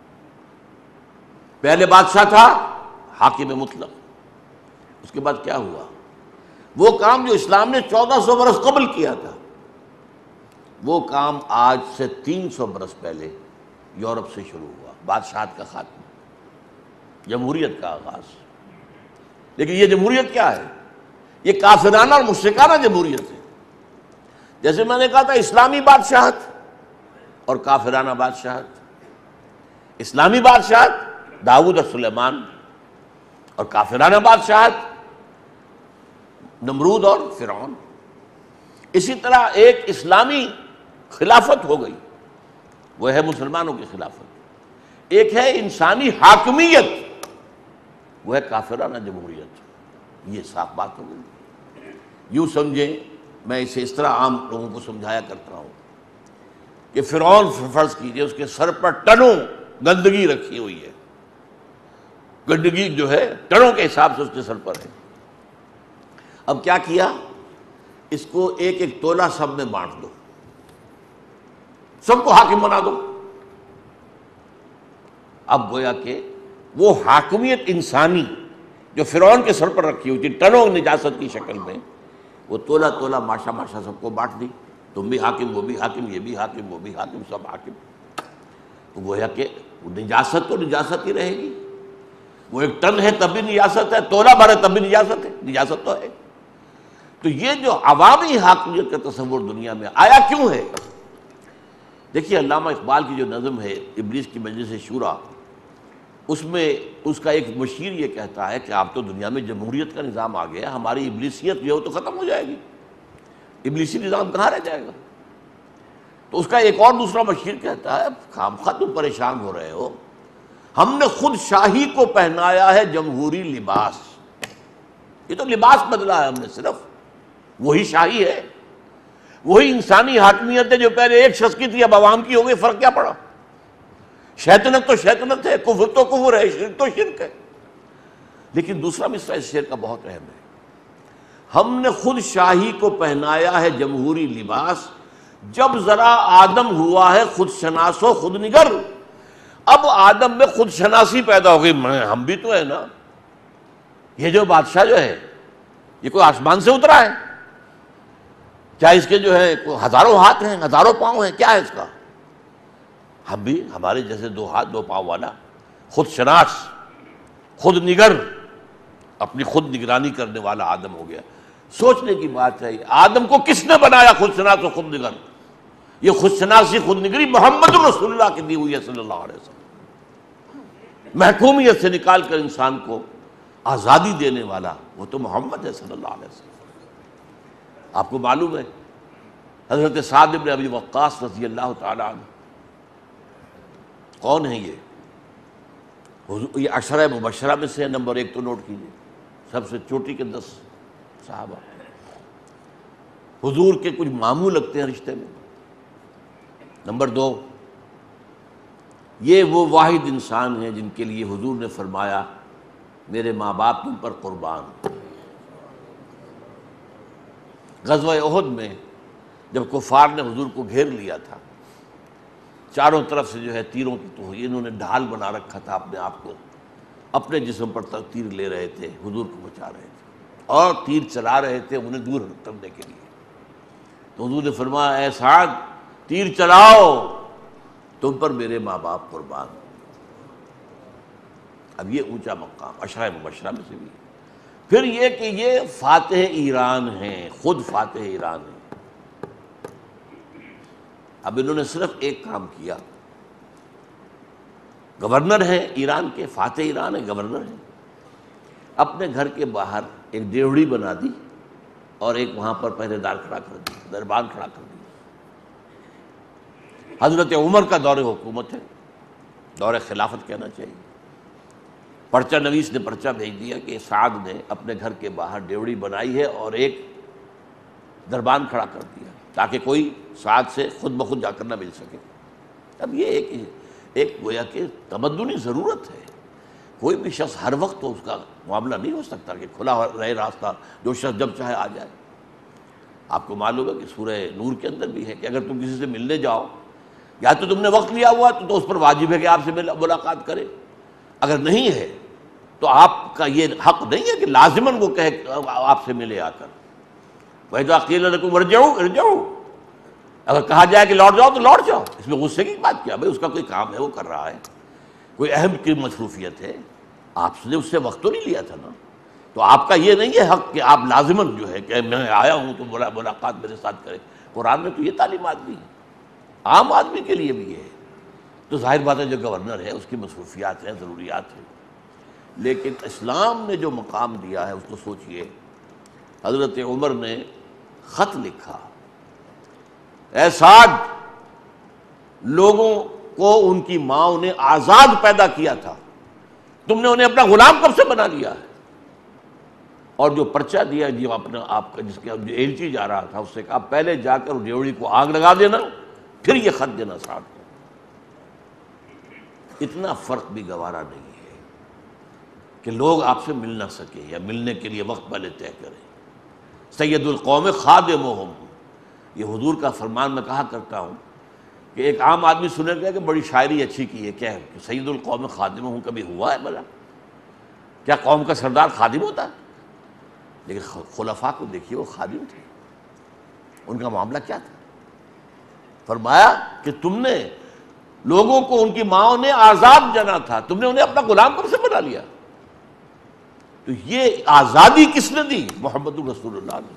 پہلے بادشاہ تھا حاکم مطلق، اس کے بعد کیا ہوا؟ وہ کام جو اسلام نے 1400 برس قبل کیا تھا، وہ کام آج سے 300 برس پہلے یورپ سے شروع ہوا، بادشاہت کا خاتمہ، جمہوریت کا آغاز۔ لیکن یہ جمہوریت کیا ہے؟ یہ کافرانہ اور مشرکانہ جمہوریت ہے۔ جیسے میں نے کہا تھا اسلامی بادشاہت اور کافرانہ بادشاہت، اسلامی بادشاہت داؤد اور سلیمان، اور کافرانہ بادشاہت نمرود اور فرعون۔ اسی طرح ایک اسلامی خلافت ہو گئی، وہ ہے مسلمانوں کی خلافت۔ ایک ہے انسانی حاکمیت، وہ ہے کافرانہ جمہوریت۔ یہ صاف بات ہو گئی۔ یوں سمجھیں، میں اسے اس طرح عام لوگوں کو سمجھایا کرتا ہوں کہ فرعون فرض کیجئے اس کے سر پر ٹنوں گندگی رکھی ہوئی ہے، گندگی جو ہے ٹنوں کے حساب سے اس کے سر پر ہے۔ اب کیا کیا؟ اس کو ایک ایک تولہ سب میں بانٹ دو، سب کو حاکم بنا دو۔ اب گویا کہ وہ حاکمیت انسانی جو فرعون کے سر پر رکھی ہوئی تھی ٹنوں نجاست کی شکل میں، وہ تولہ تولہ ماشا ماشا سب کو بانٹ دی۔ تم بھی حاکم، وہ بھی حاکم، یہ بھی حاکم، وہ بھی حاکم، سب حاکم۔ تو گویا کہ نجاست تو نجاست ہی رہے گی۔ وہ ایک ٹن ہے تب بھی نجاست ہے، تولہ بھر ہے تب بھی نجاست ہے، نجاست تو ہے۔ تو یہ جو عوامی حاکمیت کا تصور دنیا میں آیا کیوں ہے؟ دیکھیے علامہ اقبال کی جو نظم ہے ابلیس کی مجلس شورا، اس میں اس کا ایک مشیر یہ کہتا ہے کہ آپ تو دنیا میں جمہوریت کا نظام آ گیا، ہماری ابلیسیت جو ہے تو ختم ہو جائے گی، ابلیسی نظام کہاں رہ جائے گا؟ تو اس کا ایک اور دوسرا مشیر کہتا ہے خامخواہ تم پریشان ہو رہے ہو، ہم نے خود شاہی کو پہنایا ہے جمہوری لباس۔ یہ تو لباس بدلا ہے ہم نے، صرف وہی شاہی ہے، وہی انسانی حاکمیت ہے جو پہلے ایک شخص کی تھی اب عوام کی ہو گئی، فرق کیا پڑا؟ شیطنت تو شیطنت ہے، کفر تو کفر ہے، شرک تو شرک ہے۔ لیکن دوسرا مصرع اس شعر کا بہت اہم ہے، ہم نے خود شاہی کو پہنایا ہے جمہوری لباس، جب ذرا آدم ہوا ہے خود شناس و خود نگر۔ اب آدم میں خود شناسی پیدا ہو گئی، ہم بھی تو ہے نا، یہ جو بادشاہ جو ہے یہ کوئی آسمان سے اترا ہے؟ کیا اس کے جو ہے ہزاروں ہاتھ ہیں، ہزاروں پاؤں ہیں؟ کیا ہے اس کا؟ ہم بھی ہمارے جیسے 2 ہاتھ 2 پاؤں والا خود شناس، خود نگر، اپنی خود نگرانی کرنے والا آدم ہو گیا۔ سوچنے کی بات ہے، آدم کو کس نے بنایا خود شناس و خود نگر؟ یہ خود شناسی خود نگری محمد رسول اللہ کی دی ہوئی ہے صلی اللہ علیہ وسلم۔ محکومیت سے نکال کر انسان کو آزادی دینے والا وہ تو محمد ہے صلی اللہ علیہ وسلم۔ آپ کو معلوم ہے حضرت سعد بن ابی وقاص رضی اللہ تعالی عنہ کون ہیں؟ یہ 10 مبشرہ میں سے نمبر 1 تو نوٹ کیجئے، سب سے چوٹی کے 10 صحابہ، حضور کے کچھ ماموں لگتے ہیں رشتے میں۔ نمبر 2، یہ وہ واحد انسان ہیں جن کے لیے حضور نے فرمایا میرے ماں باپ تم پر قربان۔ غزوہ احد میں جب کفار نے حضور کو گھیر لیا تھا، چاروں طرف سے جو ہے تیروں کی، تو انہوں نے ڈھال بنا رکھا تھا اپنے آپ کو، اپنے جسم پر تیر لے رہے تھے، حضور کو بچا رہے تھے اور تیر چلا رہے تھے انہیں دور کرنے کے لیے۔ تو حضور نے فرمایا اے سعد تیر چلاؤ، تم پر میرے ماں باپ قربان۔ اب یہ اونچا مقام 10 مبشرہ میں سے بھی۔ پھر یہ کہ یہ فاتح ایران ہیں، خود فاتح ایران ہیں۔ اب انہوں نے صرف ایک کام کیا، گورنر ہیں ایران کے، فاتح ایران ہے، گورنر ہیں، اپنے گھر کے باہر ایک ڈیوڑی بنا دی اور ایک وہاں پر پہرے دار کھڑا کر دی، دربان کھڑا کر دی۔ حضرت عمر کا دور حکومت ہے، دور خلافت کہنا چاہیے۔ پرچہ نویس نے پرچہ بھیج دیا کہ سعد نے اپنے گھر کے باہر ڈیوڑی بنائی ہے اور ایک دربان کھڑا کر دیا تاکہ کوئی سعد سے خود بخود جا کر نہ مل سکے۔ اب یہ ایک گویا کہ تمدنی ضرورت ہے، کوئی بھی شخص ہر وقت تو اس کا معاملہ نہیں ہو سکتا کہ کھلا رہے راستہ، جو شخص جب چاہے آ جائے۔ آپ کو معلوم ہے کہ سورہ نور کے اندر بھی ہے کہ اگر تم کسی سے ملنے جاؤ، یا تو تم نے وقت لیا ہوا تو اس پر واجب ہے کہ آپ سے ملاقات کرے، اگر نہیں ہے تو آپ کا یہ حق نہیں ہے کہ لازماً وہ کہے آپ سے ملے آ کر۔ وَإِذَا قِيلَ لَكُمْ ارْجِعُوا، اگر کہا جائے کہ لوٹ جاؤ تو لوٹ جاؤ، اس میں غصے کی بات کیا؟ بھائی اس کا کوئی کام ہے، وہ کر رہا ہے، کوئی اہم کی مصروفیت ہے، آپ نے اس سے وقت تو نہیں لیا تھا نا، تو آپ کا یہ نہیں ہے حق کہ آپ لازماً جو ہے کہ میں آیا ہوں تو ملاقات میرے ساتھ کرے۔ قرآن نے تو یہ تعلیمات دی، عام آدمی کے لیے بھی ہے۔ تو ظاہر بات ہے جو گورنر ہے اس کی مصروفیات ہیں، ضروریات ہیں، لیکن اسلام نے جو مقام دیا ہے اس کو سوچئے۔ حضرت عمر نے خط لکھا، اے سعد، لوگوں کو ان کی ماں نے آزاد پیدا کیا تھا، تم نے انہیں اپنا غلام کب سے بنا لیا ہے؟ اور جو پرچہ دیا جو اپنا آپ کا جس کے جو ایلچی جا رہا تھا اس سے کہا پہلے جا کر ڈیوڑی کو آگ لگا دینا، پھر یہ خط دینا سعد کو۔ اتنا فرق بھی گوارا نہیں ہے کہ لوگ آپ سے مل نہ سکیں یا ملنے کے لیے وقت پہلے طے کریں۔ سید القوم خادمہم، یہ حضور کا فرمان میں کہا کرتا ہوں کہ ایک عام آدمی سنے گا کہ بڑی شاعری اچھی کی ہے، کیا ہے کہ سید القوم خادمہم کبھی ہوا ہے بھلا؟ کیا قوم کا سردار خادم ہوتا ہے؟ لیکن خلفاء کو دیکھیے، وہ خادم تھے، ان کا معاملہ کیا تھا؟ فرمایا کہ تم نے لوگوں کو ان کی ماں نے آزاد جنا تھا، تم نے انہیں اپنا غلام کب سے بنا لیا؟ تو یہ آزادی کس نے دی؟ محمد رسول اللہ نے۔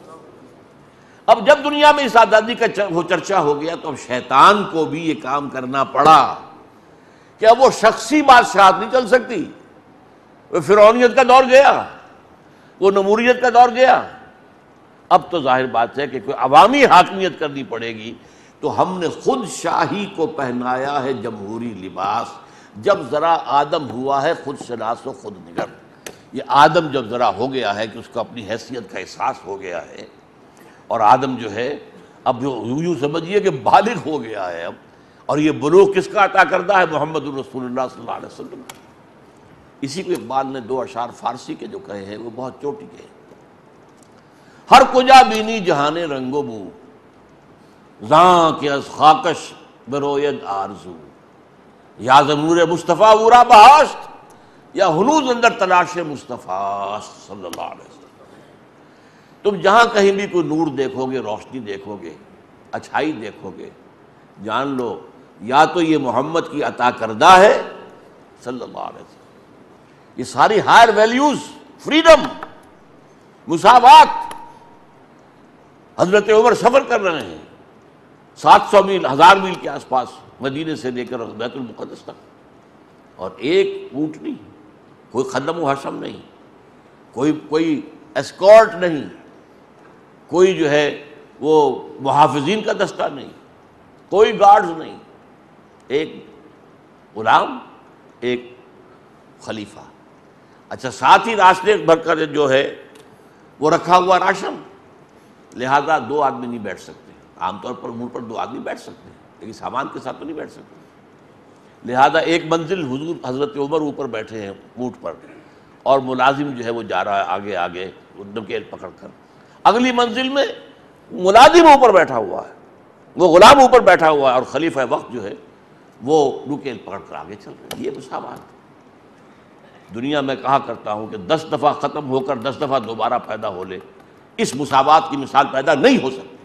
اب جب دنیا میں اس آزادی کا چرچا ہو گیا تو اب شیطان کو بھی یہ کام کرنا پڑا کہ اب وہ شخصی بادشاہت نہیں چل سکتی، وہ فرعونیت کا دور گیا، وہ نموریت کا دور گیا، اب تو ظاہر بات ہے کہ کوئی عوامی حاکمیت کرنی پڑے گی۔ تو ہم نے خود شاہی کو پہنایا ہے جمہوری لباس، جب ذرا آدم ہوا ہے خود شناس و خود نگر۔ یہ آدم جب ذرا ہو گیا ہے کہ اس کو اپنی حیثیت کا احساس ہو گیا ہے، اور آدم جو ہے اب یوں سمجھیے کہ بالغ ہو گیا ہے اب، اور یہ بلوغ کس کا عطا کردہ ہے؟ محمد الرسول اللہ صلی اللہ علیہ وسلم۔ اسی کو اقبال نے دو اشعار فارسی کے جو کہے ہیں وہ بہت چوٹی کے ہیں۔ ہر کجا بینی جہان رنگ و بو، زاں کے از خاکش بروید آرزو، یا ضمور مصطفیٰ اورا بہاشت، یا ہنوز اندر تلاش مصطفیٰ صلی اللہ علیہ وسلم۔ تم جہاں کہیں بھی کوئی نور دیکھو گے، روشنی دیکھو گے، اچھائی دیکھو گے، جان لو یا تو یہ محمد کی عطا کردہ ہے صلی اللہ علیہ وسلم۔ یہ ساری ہائر ویلیوز، فریڈم، مساوات، حضرت عمر سفر کر رہے ہیں 700 میل، 1000 میل کے آس پاس، مدینے سے لے کر بیت المقدس تک، اور ایک اونٹ نہیں، کوئی خدم و حشم نہیں، کوئی اسکورٹ نہیں، کوئی جو ہے وہ محافظین کا دستہ نہیں، کوئی گارڈز نہیں، ایک غلام، ایک خلیفہ۔ اچھا، ساتھ ہی راستے بھر کر جو ہے وہ رکھا ہوا راشن، لہذا دو آدمی نہیں بیٹھ سکتے۔ عام طور پر امور پر دو آدمی بیٹھ سکتے ہیں لیکن سامان کے ساتھ تو نہیں بیٹھ سکتے، لہذا ایک منزل حضور حضرت عمر اوپر بیٹھے ہیں اونٹ پر، اور ملازم جو ہے وہ جا رہا ہے آگے آگے نکیل پکڑ کر، اگلی منزل میں ملازم اوپر بیٹھا ہوا ہے، وہ غلام اوپر بیٹھا ہوا ہے، اور خلیفہ وقت جو ہے وہ نکیل پکڑ کر آگے چل رہے ہیں۔ یہ مساوات دنیا میں کہا کرتا ہوں کہ 10 دفعہ ختم ہو کر 10 دفعہ دوبارہ پیدا ہو لے، اس مساوات کی مثال پیدا نہیں ہو سکتی۔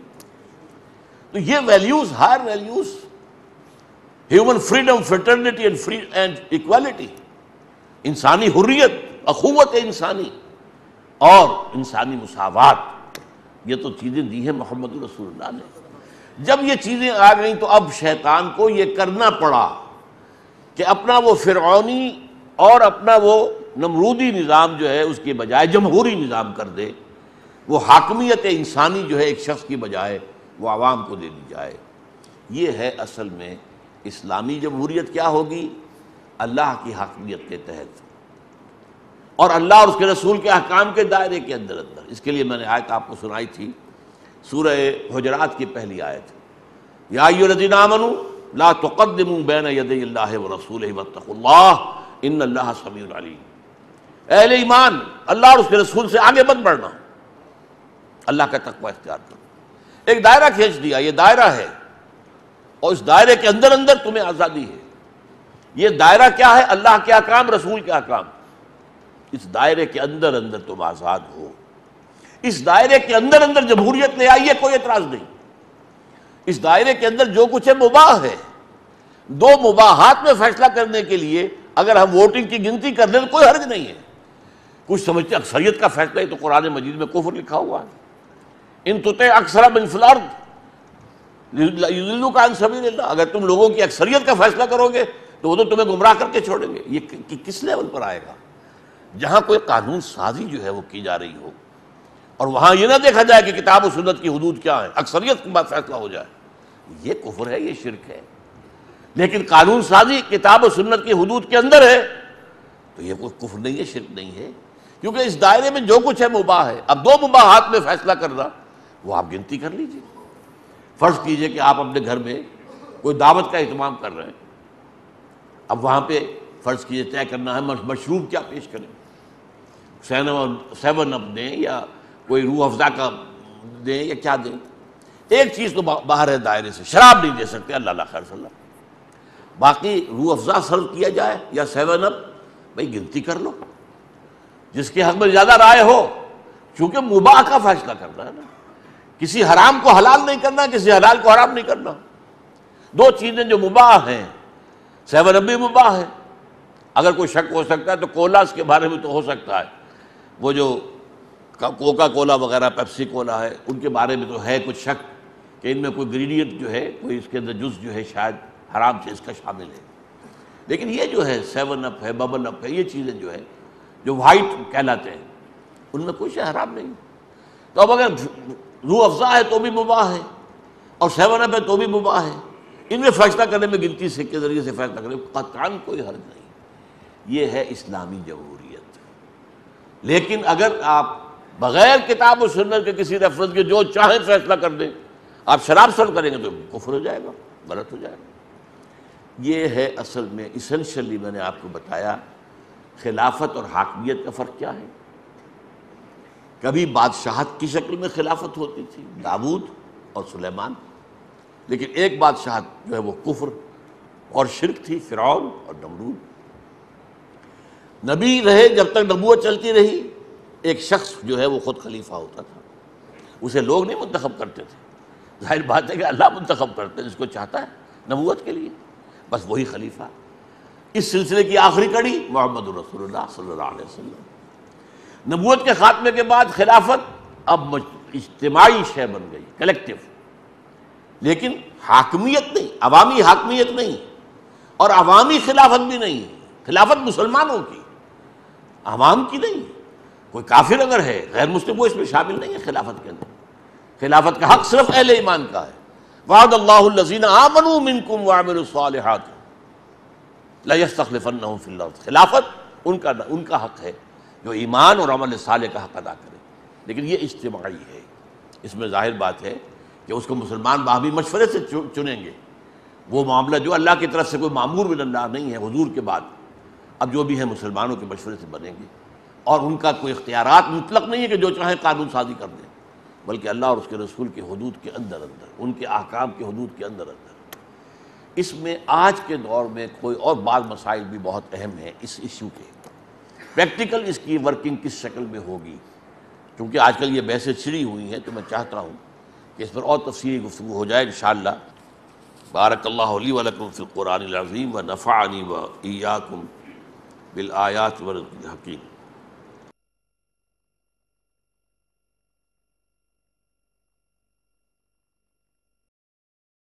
تو یہ values, higher values, human freedom, fraternity and equality, انسانی حریت، اخوت انسانی اور انسانی مساوات، یہ تو چیزیں دی ہیں محمد رسول اللہ نے۔ جب یہ چیزیں آ گئیں تو اب شیطان کو یہ کرنا پڑا کہ اپنا وہ فرعونی اور اپنا وہ نمرودی نظام جو ہے اس کے بجائے جمہوری نظام کر دے، وہ حاکمیت انسانی جو ہے ایک شخص کی بجائے وہ عوام کو دے دی جائے۔ یہ ہے اصل میں اسلامی جمہوریت کیا ہوگی؟ اللہ کی حاکمیت کے تحت اور اللہ اور اس کے رسول کے احکام کے دائرے کے اندر۔ اس کے لیے میں نے آیت آپ کو سنائی تھی، سورہ حجرات کی پہلی آیت، یا ایھا الذین آمنوا لا تقدموا بین یدی اللہ ورسولہ واتقوا اللہ ان اللہ سمیع علیم۔ اہل ایمان اللہ اور اس کے رسول سے آگے مت بڑھنا، اللہ کا تقوی اختیار کرو۔ ایک دائرہ کھینچ دیا، یہ دائرہ ہے، اور اس دائرے کے اندر اندر تمہیں آزادی ہے۔ یہ دائرہ کیا ہے؟ اللہ کے احکام، رسول کے احکام۔ اس دائرے کے اندر اندر تم آزاد ہو۔ اس دائرے کے اندر اندر جمہوریت لے آئیے، کوئی اعتراض نہیں۔ اس دائرے کے اندر جو کچھ ہے مباح ہے۔ دو مباحات میں فیصلہ کرنے کے لیے اگر ہم ووٹنگ کی گنتی کر لیں تو کوئی حرج نہیں ہے۔ کچھ سمجھتے اکثریت کا فیصلہ ہی تو قرآن مجید میں کفر لکھا ہوا ہے، ان تطع اکثر من فی الارض یضلوک عن سبیل اللہ، اگر تم لوگوں کی اکثریت کا فیصلہ کرو گے تو وہ تو تمہیں گمراہ کر کے چھوڑیں گے۔ یہ کس لیول پر آئے گا؟ جہاں کوئی قانون سازی جو ہے وہ کی جا رہی ہو، اور وہاں یہ نہ دیکھا جائے کہ کتاب و سنت کی حدود کیا ہے، اکثریت کے بعد فیصلہ ہو جائے، یہ کفر ہے، یہ شرک ہے۔ لیکن قانون سازی کتاب و سنت کی حدود کے اندر ہے تو یہ کوئی کفر نہیں ہے، شرک نہیں ہے، کیونکہ اس دائرے میں جو کچھ ہے مباح ہے۔ اب دو مباحات میں فیصلہ کرنا، وہ آپ گنتی کر لیجئے۔ فرض کیجئے کہ آپ اپنے گھر میں کوئی دعوت کا اہتمام کر رہے ہیں، اب وہاں پہ فرض کیجئے طے کرنا ہے مشروب کیا پیش کریں، 7 اپ دیں یا کوئی روح افزا کا دیں یا کیا دیں۔ ایک چیز تو باہر ہے دائرے سے، شراب نہیں دے سکتے، اللہ اللہ خیر صلی اللہ، باقی روح افزا سرو کیا جائے یا 7 اپ، بھائی گنتی کر لو، جس کے حق میں زیادہ رائے ہو، چونکہ مباح کا فیصلہ کرنا ہے نا، کسی حرام کو حلال نہیں کرنا، کسی حلال کو حرام نہیں کرنا۔ دو چیزیں جو مباح ہیں، 7 اپ بھی مباح ہے۔ اگر کوئی شک ہو سکتا ہے تو کولاز کے بارے میں تو ہو سکتا ہے، وہ جو کوکا کولا وغیرہ، پیپسی کولا ہے، ان کے بارے میں تو ہے کچھ شک کہ ان میں کوئی انگریڈینٹ جو ہے، کوئی اس کے اندر جز جو ہے شاید حرام سے اس کا شامل ہے۔ لیکن یہ جو ہے 7 اپ ہے، ببل اپ ہے، یہ چیزیں جو ہے جو وائٹ کہلاتے ہیں، ان میں کوئی شے حرام نہیں۔ تو اب اگر روح افزا ہے تو بھی مباح ہے، اور 7 اپ ہے تو بھی مباح ہے، ان میں فیصلہ کرنے میں گنتی سے کے ذریعے سے فیصلہ کرنے میں قطعاً کوئی حرج نہیں۔ یہ ہے اسلامی جمہوریت۔ لیکن اگر آپ بغیر کتاب و سنت کے کسی ریفرنس کے جو چاہیں فیصلہ کر دیں، آپ شراب سرو کریں گے تو کفر ہو جائے گا، غلط ہو جائے گا۔ یہ ہے اصل میں ایسنشلی میں نے آپ کو بتایا خلافت اور حاکمیت کا فرق کیا ہے۔ کبھی بادشاہت کی شکل میں خلافت ہوتی تھی، داؤد اور سلیمان، لیکن ایک بادشاہت جو ہے وہ کفر اور شرک تھی، فرعون اور نمرود۔ نبی رہے جب تک نبوت چلتی رہی، ایک شخص جو ہے وہ خود خلیفہ ہوتا تھا، اسے لوگ نہیں منتخب کرتے تھے، ظاہر بات ہے کہ اللہ منتخب کرتے جس کو چاہتا ہے نبوت کے لیے، بس وہی خلیفہ۔ اس سلسلے کی آخری کڑی محمد رسول اللہ صلی اللہ علیہ وسلم۔ نبوت کے خاتمے کے بعد خلافت اب اجتماعی شے بن گئی، کلیکٹیو، لیکن حاکمیت نہیں، عوامی حاکمیت نہیں، اور عوامی خلافت بھی نہیں۔ خلافت مسلمانوں کی، عوام کی نہیں۔ کوئی کافر اگر ہے، غیر مسلم، وہ اس میں شامل نہیں ہے خلافت کے اندر۔ خلافت کا حق صرف اہل ایمان کا ہے۔ وعد اللہ الذین آمنوا منکم وعملوا الصالحات لَيَسْتَخْلِفَنَّهُمْ فِي الْأَرْضِ۔ خلافت ان کا حق ہے جو ایمان اور عمل صالح کا حق ادا کرے، لیکن یہ اجتماعی ہے۔ اس میں ظاہر بات ہے کہ اس کو مسلمان باہمی مشورے سے چنیں گے۔ وہ معاملہ جو اللہ کی طرف سے کوئی مامور من اللہ نہیں ہے، حضور کے بعد اب جو بھی ہے مسلمانوں کے مشورے سے بنیں گے، اور ان کا کوئی اختیارات مطلق نہیں ہے کہ جو چاہیں قانون سازی کر دیں، بلکہ اللہ اور اس کے رسول کے حدود کے اندر اندر، ان کے احکام کے حدود کے اندر اندر۔ اس میں آج کے دور میں کوئی اور بعض مسائل بھی بہت اہم ہیں اس ایشو کے، پریکٹیکل اس کی ورکنگ کس شکل میں ہوگی، کیونکہ آج کل یہ بحثیں چھڑی ہوئی ہیں، تو میں چاہتا ہوں کہ اس پر اور تفصیلی گفتگو ہو جائے انشاءاللہ۔ بارک اللہ لی و لکم فی القرآن العظیم و نفعنی و ایاکم بالآیات والذکر الحکیم۔